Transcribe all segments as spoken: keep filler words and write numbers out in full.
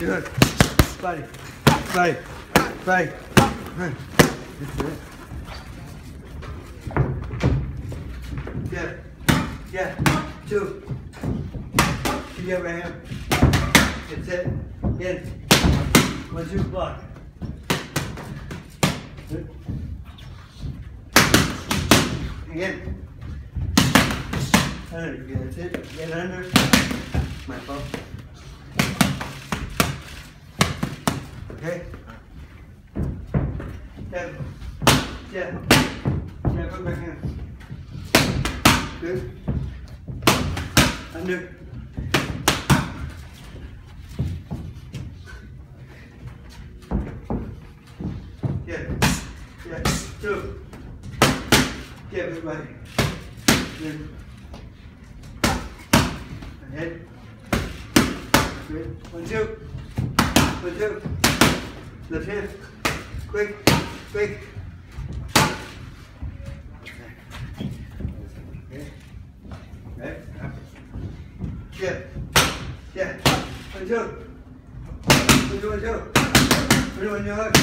two hook. Body. Body. Body. That's it. Yeah. Yeah. Two. Keep your right hand. That's it. In. One, two, block. Good. Again. Under. Yeah, that's it. Get under. My fault. Okay. Yeah. Yeah. Yeah, put back in. Good. Under. Yeah. Yeah. Two. Yeah, good body. Good. Ahead. Good. One, two. One, two. Left hand. Quick. Quick. Okay. Right. Yeah. Yeah. One, two. One, two, one, two. One, two, one, two, hook.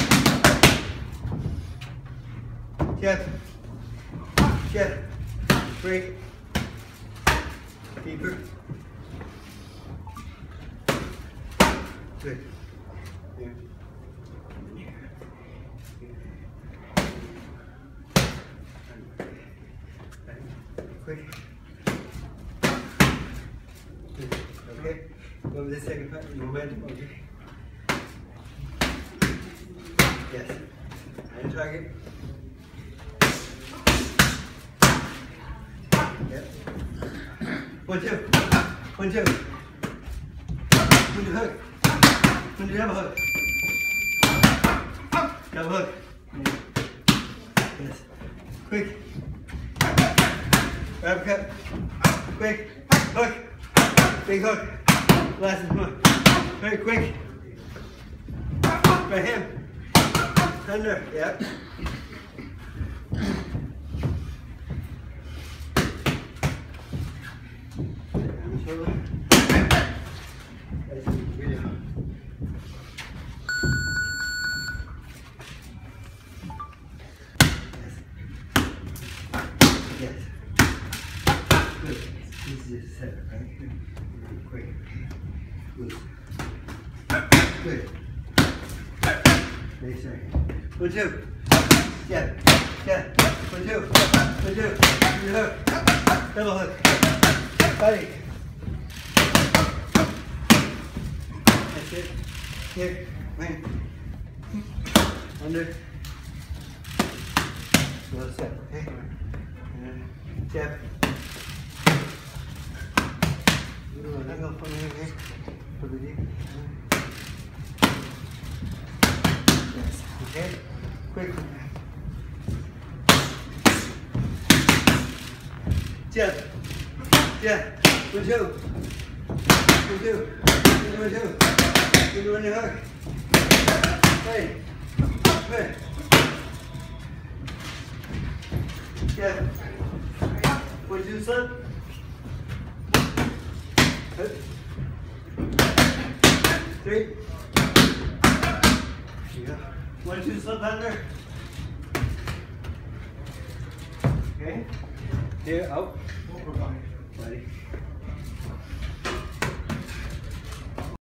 Yeah. Yeah. Break. Deeper. Good. Yeah. Quick. Good. Okay. Go over the second part. Momentum. Okay. Yes. And target. Yep. One, two. One, two. One, two, hook. One, two, double hook. Double hook. Yes. Quick. Grab cut. Quick. Hook. Big hook. Last one. Very quick. Right hand. Under. Yep. Yes. Good. This is just set, right? Quick. Good. Good. Nice, sorry. One, two. Yeah. Yeah. One, two. One, two. One, hook. Double hook. Body. That's it. Here. Wait. Under. Well set, okay? Jab. Dulu ada nggak pernah ini? Berdiri. Yes. Okay. Quick. Jab. Jab. One, two. One, two. One, two. One, two, one, hook. Hey. Hey. Yeah. One, two, slip. Three. Yeah. One, two, slip under. Okay. Here, out. Ready.